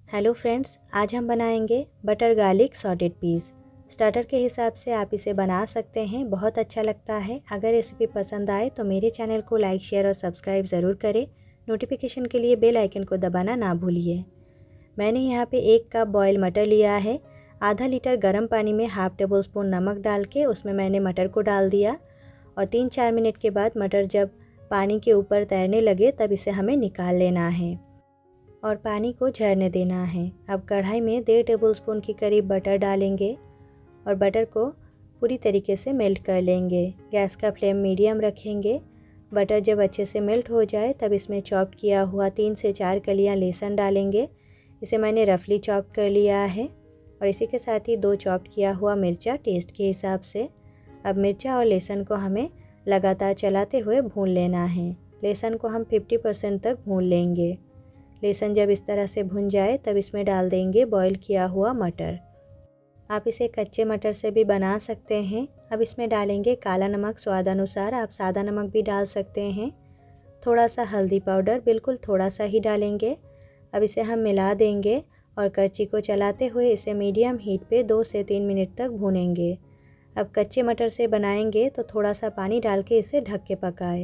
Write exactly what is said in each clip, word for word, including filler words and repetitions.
Hello friends, आज हम बनाएंगे butter garlic sauteed peas. Starter के हिसाब से आप इसे बना सकते हैं, बहुत अच्छा लगता है। अगर रेसिपी पसंद आए तो मेरे चैनल को लाइक शेयर और सब्सक्राइब ज़रूर करें। नोटिफिकेशन के लिए बेल आइकन को दबाना ना भूलिए। मैंने यहाँ पे एक कप बॉयल मटर लिया है। आधा लीटर गर्म पानी में हाफ टेबल स्पून नमक डाल के उसमें मैंने मटर को डाल दिया और तीन चार मिनट के बाद मटर जब पानी के ऊपर तैरने लगे तब इसे हमें निकाल लेना है और पानी को झरने देना है। अब कढ़ाई में डेढ़ टेबल स्पून के करीब बटर डालेंगे और बटर को पूरी तरीके से मेल्ट कर लेंगे। गैस का फ्लेम मीडियम रखेंगे। बटर जब अच्छे से मेल्ट हो जाए तब इसमें चॉप किया हुआ तीन से चार कलियां लहसुन डालेंगे। इसे मैंने रफली चॉप कर लिया है और इसी के साथ ही दो चॉप किया हुआ मिर्चा टेस्ट के हिसाब से। अब मिर्चा और लहसुन को हमें लगातार चलाते हुए भून लेना है। लहसुन को हम पचास परसेंट तक भून लेंगे। लहसुन जब इस तरह से भुन जाए तब इसमें डाल देंगे बॉईल किया हुआ मटर। आप इसे कच्चे मटर से भी बना सकते हैं। अब इसमें डालेंगे काला नमक स्वाद अनुसार, आप सादा नमक भी डाल सकते हैं। थोड़ा सा हल्दी पाउडर, बिल्कुल थोड़ा सा ही डालेंगे। अब इसे हम मिला देंगे और करछी को चलाते हुए इसे मीडियम हीट पे दो से तीन मिनट तक भूनेंगे। अब कच्चे मटर से बनाएंगे तो थोड़ा सा पानी डाल के इसे ढक के पकाएं।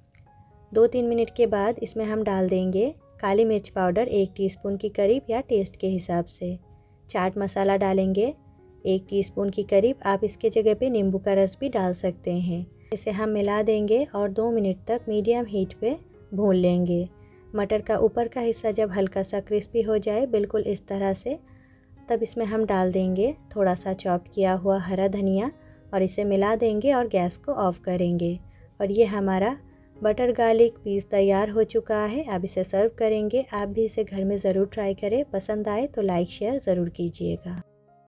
दो तीन मिनट के बाद इसमें हम डाल देंगे काली मिर्च पाउडर एक टीस्पून की करीब या टेस्ट के हिसाब से। चाट मसाला डालेंगे एक टीस्पून की करीब, आप इसके जगह पे नींबू का रस भी डाल सकते हैं। इसे हम मिला देंगे और दो मिनट तक मीडियम हीट पे भून लेंगे। मटर का ऊपर का हिस्सा जब हल्का सा क्रिस्पी हो जाए, बिल्कुल इस तरह से, तब इसमें हम डाल देंगे थोड़ा सा चॉप किया हुआ हरा धनिया और इसे मिला देंगे और गैस को ऑफ करेंगे। और ये हमारा बटर गार्लिक पीस तैयार हो चुका है। अब इसे सर्व करेंगे। आप भी इसे घर में ज़रूर ट्राई करें। पसंद आए तो लाइक शेयर ज़रूर कीजिएगा।